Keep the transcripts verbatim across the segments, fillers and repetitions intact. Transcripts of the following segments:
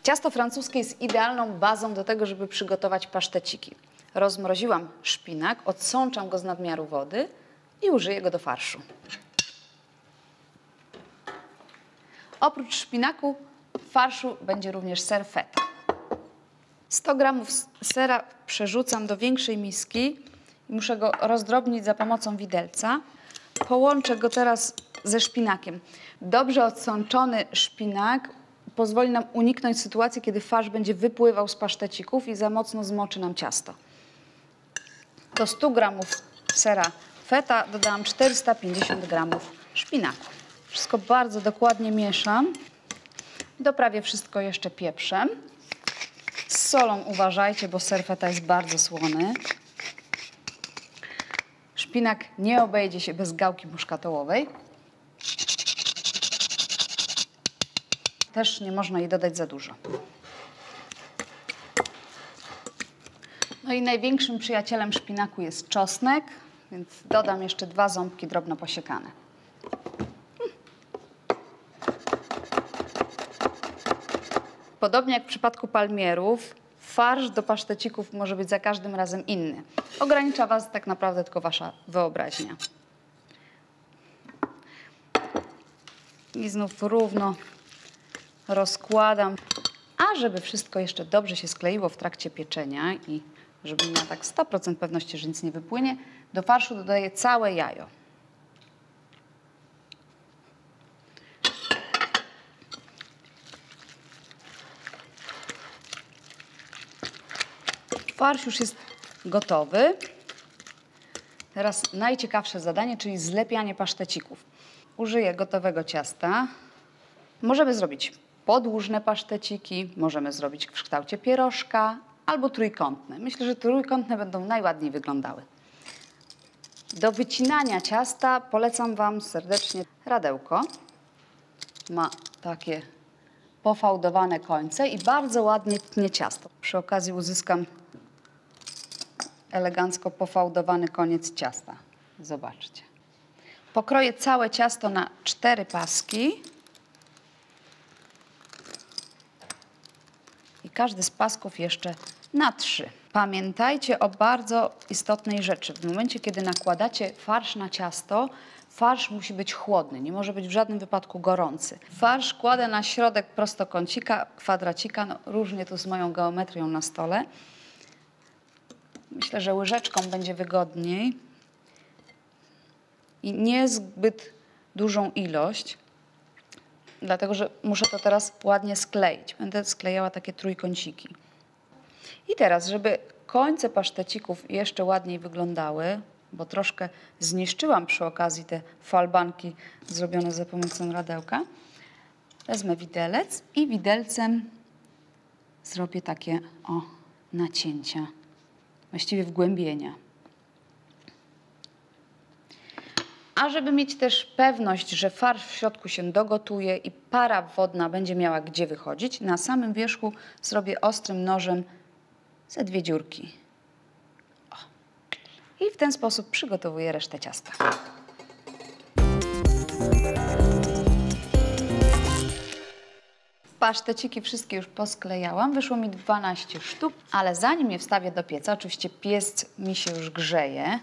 Ciasto francuskie jest idealną bazą do tego, żeby przygotować paszteciki. Rozmroziłam szpinak, odsączam go z nadmiaru wody i użyję go do farszu. Oprócz szpinaku w farszu będzie również ser feta. sto gramów sera przerzucam do większej miski i muszę go rozdrobnić za pomocą widelca. Połączę go teraz ze szpinakiem. Dobrze odsączony szpinak pozwoli nam uniknąć sytuacji, kiedy farsz będzie wypływał z pasztecików i za mocno zmoczy nam ciasto. Do stu gramów sera feta dodałam czterysta pięćdziesiąt gramów szpinaku. Wszystko bardzo dokładnie mieszam. Doprawię wszystko jeszcze pieprzem. Z solą uważajcie, bo ser feta jest bardzo słony. Szpinak nie obejdzie się bez gałki muszkatołowej. Też nie można jej dodać za dużo. No i największym przyjacielem szpinaku jest czosnek, więc dodam jeszcze dwa ząbki drobno posiekane. Podobnie jak w przypadku palmierów, farsz do pasztecików może być za każdym razem inny. Ogranicza Was tak naprawdę tylko Wasza wyobraźnia. I znów równo rozkładam. A żeby wszystko jeszcze dobrze się skleiło w trakcie pieczenia i żeby miała tak sto procent pewności, że nic nie wypłynie, do farszu dodaję całe jajo. Farsz już jest gotowy. Teraz najciekawsze zadanie, czyli zlepianie pasztecików. Użyję gotowego ciasta. Możemy zrobić podłużne paszteciki, możemy zrobić w kształcie pierożka albo trójkątne. Myślę, że trójkątne będą najładniej wyglądały. Do wycinania ciasta polecam Wam serdecznie radełko. Ma takie pofałdowane końce i bardzo ładnie tnie ciasto. Przy okazji uzyskam elegancko pofałdowany koniec ciasta. Zobaczcie. Pokroję całe ciasto na cztery paski. I każdy z pasków jeszcze na trzy. Pamiętajcie o bardzo istotnej rzeczy. W momencie, kiedy nakładacie farsz na ciasto, farsz musi być chłodny, nie może być w żadnym wypadku gorący. Farsz kładę na środek prostokącika, kwadracika, no, różnie tu z moją geometrią na stole. Myślę, że łyżeczką będzie wygodniej. I nie zbyt dużą ilość, dlatego że muszę to teraz ładnie skleić. Będę sklejała takie trójkąciki. I teraz, żeby końce pasztecików jeszcze ładniej wyglądały, bo troszkę zniszczyłam przy okazji te falbanki zrobione za pomocą radełka, wezmę widelec i widelcem zrobię takie o nacięcia, właściwie wgłębienia. A żeby mieć też pewność, że farsz w środku się dogotuje i para wodna będzie miała gdzie wychodzić, na samym wierzchu zrobię ostrym nożem ze dwie dziurki. O. I w ten sposób przygotowuję resztę ciasta. Paszteciki wszystkie już posklejałam. Wyszło mi dwanaście sztuk, ale zanim je wstawię do pieca, oczywiście piec mi się już grzeje,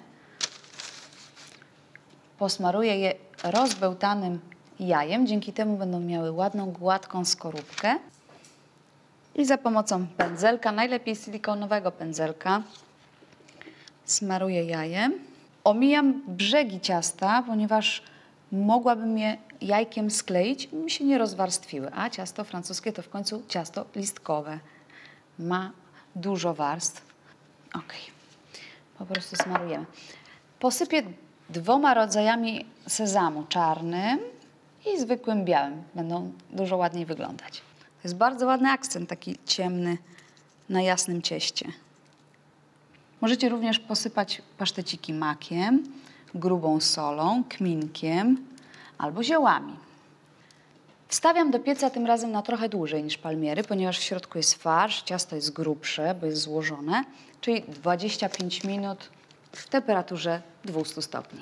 posmaruję je rozbełtanym jajem. Dzięki temu będą miały ładną, gładką skorupkę. I za pomocą pędzelka, najlepiej silikonowego pędzelka, smaruję jajem. Omijam brzegi ciasta, ponieważ mogłabym je jajkiem skleić i mi się nie rozwarstwiły. A ciasto francuskie to w końcu ciasto listkowe. Ma dużo warstw. Ok. Po prostu smarujemy. Posypię dwoma rodzajami sezamu, czarnym i zwykłym białym. Będą dużo ładniej wyglądać. To jest bardzo ładny akcent, taki ciemny na jasnym cieście. Możecie również posypać paszteciki makiem, grubą solą, kminkiem albo ziołami. Wstawiam do pieca tym razem na trochę dłużej niż palmiery, ponieważ w środku jest farsz, ciasto jest grubsze, bo jest złożone, czyli dwadzieścia pięć minut w temperaturze dwieście stopni.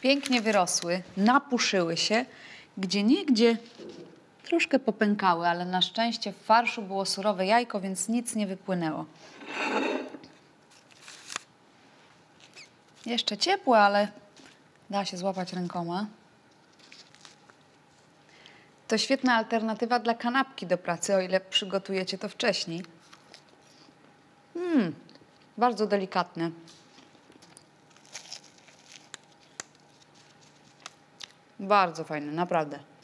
pięknie wyrosły, napuszyły się, gdzie niegdzie troszkę popękały, ale na szczęście w farszu było surowe jajko, więc nic nie wypłynęło. Jeszcze ciepłe, ale da się złapać rękoma. To świetna alternatywa dla kanapki do pracy, o ile przygotujecie to wcześniej. Mmm, bardzo delikatne. Bardzo fajne, naprawdę.